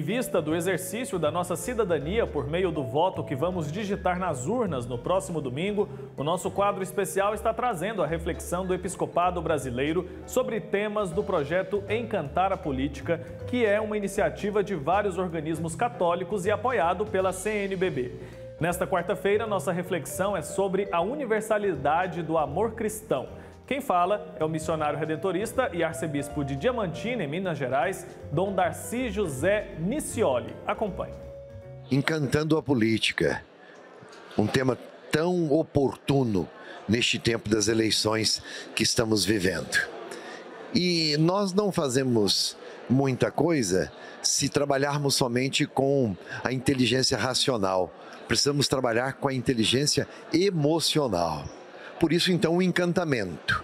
vista do exercício da nossa cidadania por meio do voto que vamos digitar nas urnas no próximo domingo, o nosso quadro especial está trazendo a reflexão do Episcopado Brasileiro sobre temas do projeto Encantar a Política, que é uma iniciativa de vários organismos católicos e apoiado pela CNBB. Nesta quarta-feira, nossa reflexão é sobre a universalidade do amor cristão. Quem fala é o missionário redentorista e arcebispo de Diamantina, em Minas Gerais, Dom Darcy José Nicioli. Acompanhe. Encantando a política, um tema tão oportuno neste tempo das eleições que estamos vivendo. E nós não fazemos muita coisa se trabalharmos somente com a inteligência racional. Precisamos trabalhar com a inteligência emocional. Por isso, então, o encantamento.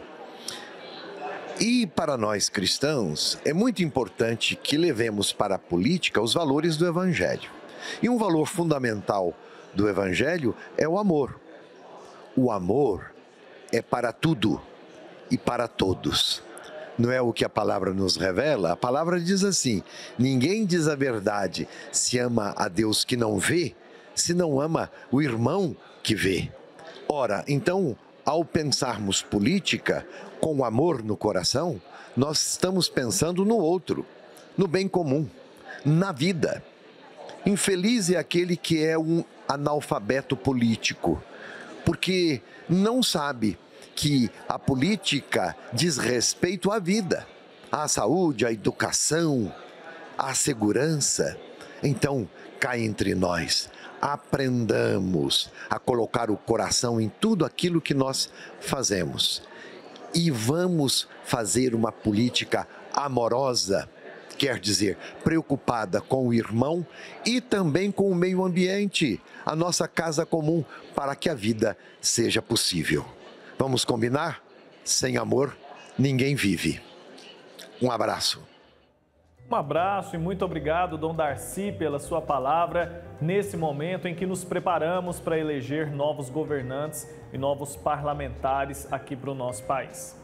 E para nós cristãos, é muito importante que levemos para a política os valores do Evangelho. E um valor fundamental do Evangelho é o amor. O amor é para tudo e para todos. Não é o que a palavra nos revela? A palavra diz assim: ninguém diz a verdade se ama a Deus que não vê, se não ama o irmão que vê. Ora, então, ao pensarmos política com amor no coração, nós estamos pensando no outro, no bem comum, na vida. Infeliz é aquele que é um analfabeto político, porque não sabe que a política diz respeito à vida, à saúde, à educação, à segurança. Então, cá entre nós, aprendamos a colocar o coração em tudo aquilo que nós fazemos. E vamos fazer uma política amorosa, quer dizer, preocupada com o irmão e também com o meio ambiente, a nossa casa comum, para que a vida seja possível. Vamos combinar? Sem amor, ninguém vive. Um abraço. Um abraço e muito obrigado, Dom Darcy, pela sua palavra nesse momento em que nos preparamos para eleger novos governantes e novos parlamentares aqui para o nosso país.